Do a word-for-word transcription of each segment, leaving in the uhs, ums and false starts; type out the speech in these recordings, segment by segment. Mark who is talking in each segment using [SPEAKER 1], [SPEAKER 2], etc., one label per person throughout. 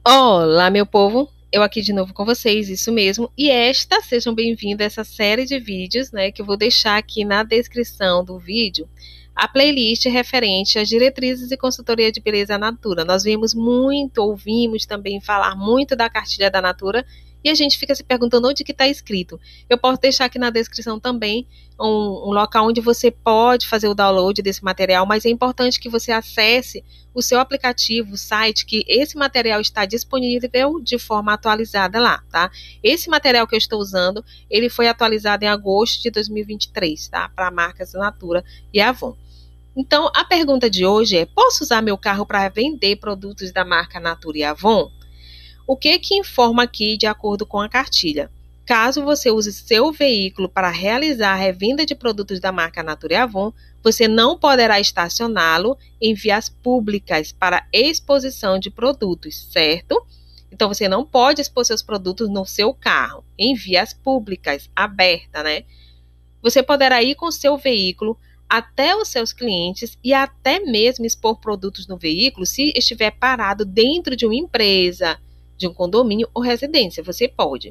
[SPEAKER 1] Olá, meu povo! Eu aqui de novo com vocês, isso mesmo. E esta, sejam bem-vindos a essa série de vídeos, né, que eu vou deixar aqui na descrição do vídeo, a playlist referente às diretrizes e consultoria de beleza Natura. Nós vimos muito, ouvimos também falar muito da cartilha da Natura, e a gente fica se perguntando onde que está escrito. Eu posso deixar aqui na descrição também um, um local onde você pode fazer o download desse material, mas é importante que você acesse o seu aplicativo, o site, que esse material está disponível de forma atualizada lá, tá? Esse material que eu estou usando, ele foi atualizado em agosto de dois mil e vinte e três, tá? Para marcas Natura e Avon. Então, a pergunta de hoje é: posso usar meu carro para vender produtos da marca Natura e Avon? O que que informa aqui de acordo com a cartilha? Caso você use seu veículo para realizar a revenda de produtos da marca Natura e Avon, você não poderá estacioná-lo em vias públicas para exposição de produtos, certo? Então, você não pode expor seus produtos no seu carro, em vias públicas, aberta, né? Você poderá ir com seu veículo até os seus clientes e até mesmo expor produtos no veículo se estiver parado dentro de uma empresa, de um condomínio ou residência, você pode.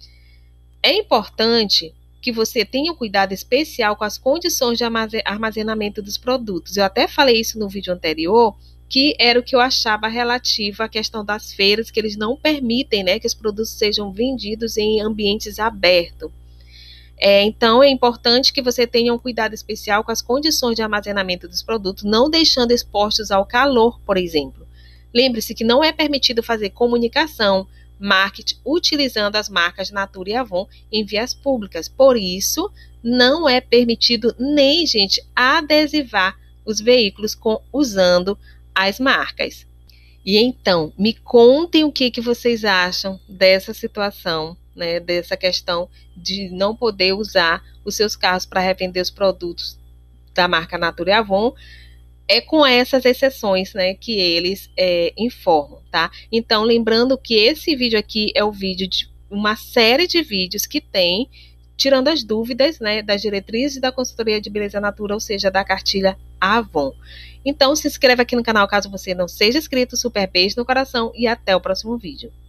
[SPEAKER 1] É importante que você tenha um cuidado especial com as condições de armazenamento dos produtos. Eu até falei isso no vídeo anterior, que era o que eu achava relativo à questão das feiras, que eles não permitem, né, que os produtos sejam vendidos em ambientes abertos. É, então, é importante que você tenha um cuidado especial com as condições de armazenamento dos produtos, não deixando expostos ao calor, por exemplo. Lembre-se que não é permitido fazer comunicação, marketing, utilizando as marcas Natura e Avon em vias públicas. Por isso, não é permitido nem, gente, adesivar os veículos com, usando as marcas. E então, me contem o que, que vocês acham dessa situação, né, dessa questão de não poder usar os seus carros para revender os produtos da marca Natura e Avon. É com essas exceções, né, que eles é, informam, tá? Então, lembrando que esse vídeo aqui é o vídeo de uma série de vídeos que tem, tirando as dúvidas, né, das diretrizes da consultoria de beleza Natura, ou seja, da cartilha Avon. Então, se inscreva aqui no canal caso você não seja inscrito, super beijo no coração e até o próximo vídeo.